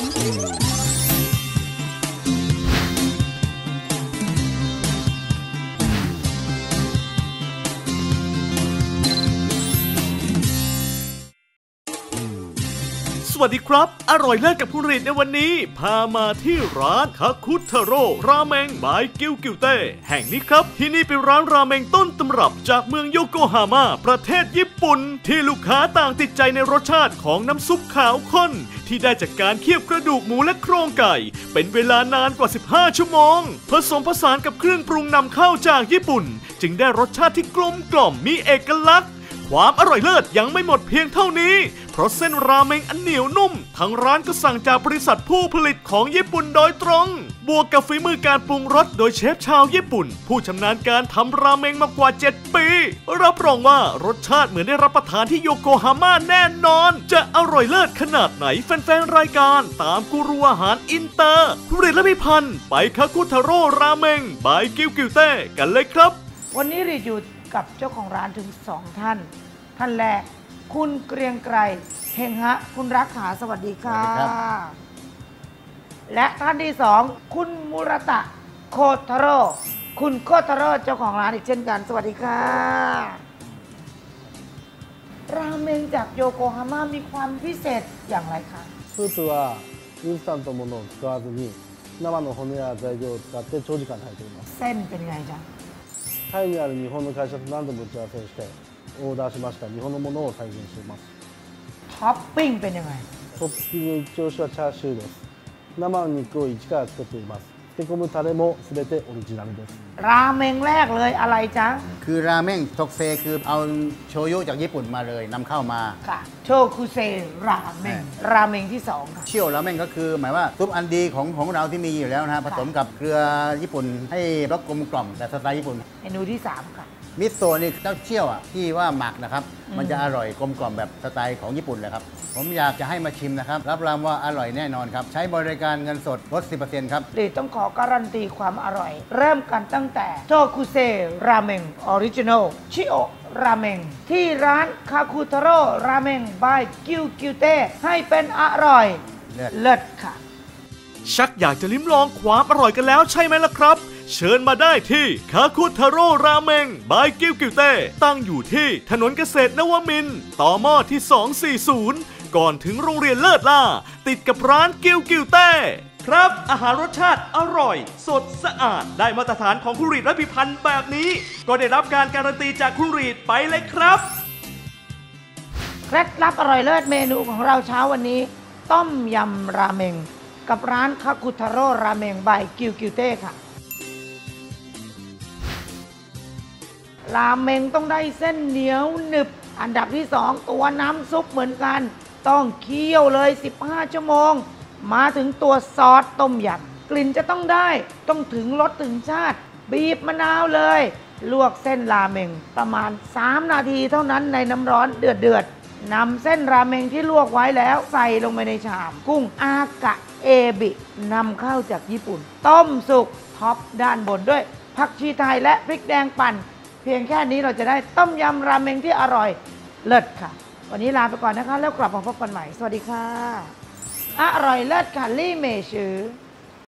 สวัสดีครับอร่อยเลิศกับคุณรีดในวันนี้พามาที่ร้านคาคุทาโร่ราเมงบายกิวกิวเต้แห่งนี้ครับที่นี่เป็นร้านราเมงต้นตำรับจากเมืองโยโกฮาม่าประเทศญี่ปุ่นที่ลูกค้าต่างติดใจในรสชาติของน้ำซุปขาวข้นที่ได้จากการเคี่ยวกระดูกหมูและโครงไก่เป็นเวลานานกว่า15ชั่วโมงผสมผสานกับเครื่องปรุงนำเข้าจากญี่ปุ่นจึงได้รสชาติที่กลมกล่อมมีเอกลักษณ์ความอร่อยเลิศยังไม่หมดเพียงเท่านี้เพราะเส้นราเมงอันเหนียวนุ่มทางร้านก็สั่งจากบริษัทผู้ผลิตของญี่ปุ่นโดยตรงบวกกับฝีมือการปรุงรสโดยเชฟชาวญี่ปุ่นผู้ชำนาญการทำราเมงมากว่า7ปีรับรองว่ารสชาติเหมือนได้รับประทานที่โยโกฮาม่าแน่นอนจะอร่อยเลิศขนาดไหนแฟนๆรายการตามกูรูอาหารอินเตอร์คุณรีดและพี่พันธ์ไปคาคุทาโร่ราเมงบายกิวกิวเต้กันเลยครับวันนี้รีดอยู่กับเจ้าของร้านถึง2ท่านแรกคุณเกรียงไกรเฮงฮะคุณรักขาสวัสดีค่ะและท่านที่2คุณมุรตะโคทาโร่คุณโคทาโร่เจ้าของร้านอีกเช่นกันสวัสดีค่ะราเมงจากโยโกฮาม่ามีความพิเศษอย่างไรคะスープはインスタントものを使わずに生の骨や材料を使って長時間炊いていますเส้นเป็นไงจ๊ะタイにある日本の会社と何度も打ち合わせをしてオーダーしました日本のものを再現していますท็อปปิ้งเป็นยังไงトッピング一押しはチャーシューです生の肉を一から作っています漬け込むタレもすべてオリジナルですราเมงแรกเลยอะไรจ๊ะคือราเมงทกเซคือเอาโชยุจากญี่ปุ่นมาเลยนำเข้ามาค่ะโชคุเซราเมงราเมงที่2ค่ะเชี่ยวราเมงก็คือหมายว่าซุปอันดีของเราที่มีอยู่แล้วนะผสมกับเกลือญี่ปุ่นให้รสกลมกล่อมแต่สไตล์ญี่ปุ่นเมนูที่3ค่ะมิโซะนี่เจ้าเชี่ยวที่ว่าหมักนะครับมันจะอร่อยกลมกล่อมแบบสไตล์ของญี่ปุ่นเลยครับผมอยากจะให้มาชิมนะครับรับรองว่าอร่อยแน่นอนครับใช้บริการเงินสดลด 10% ครับรีต้องขอการันตีความอร่อยเริ่มกันตั้งแต่โชคุเซราเมงออริจินอลชิโอราเมงที่ร้านคาคุทาโร่ราเมงบายกิวกิวเต้ให้เป็นอร่อยเลิศค่ะชักอยากจะลิ้มลองความอร่อยกันแล้วใช่ไหมล่ะครับเชิญมาได้ที่คาคุทาโร่ราเมงบายกิวกิวเต้ตั้งอยู่ที่ถนนเกษตรนวมินทร์ต่อหม้อที่240ก่อนถึงโรงเรียนเลิศล่าติดกับร้านกิวกิวเต้ครับอาหารรสชาติอร่อยสดสะอาดได้มาตรฐานของคุณรีดและพี่พันธ์แบบนี้ก็ได้รับการการันตีจากคุณรีดไปเลยครับเคล็ดลับอร่อยเลิศเมนูของเราเช้าวันนี้ต้มยำราเมงกับร้านคาคุทาโร่ราเมงบายกิวกิวเต้ค่ะราเมงต้องได้เส้นเหนียวหนึบอันดับที่2ตัวน้ำซุปเหมือนกันต้องเคี่ยวเลย15ชั่วโมงมาถึงตัวซอสต้มยำกลิ่นจะต้องได้ต้องถึงรสถึงชาติบีบมะนาวเลยลวกเส้นราเมงประมาณ3นาทีเท่านั้นในน้ำร้อนเดือดนำเส้นราเมงที่ลวกไว้แล้วใส่ลงไปในชามกุ้งอากะเอบินำเข้าจากญี่ปุ่นต้มสุกท็อปด้านบนด้วยผักชีไทยและพริกแดงปั่นเพียงแค่นี้เราจะได้ต้มยำราเมงที่อร่อยเลิศค่ะวันนี้ลาไปก่อนนะคะแล้วกลับมาพบกันใหม่สวัสดีค่ะอร่อยเลิศค่ะลี่เมชือ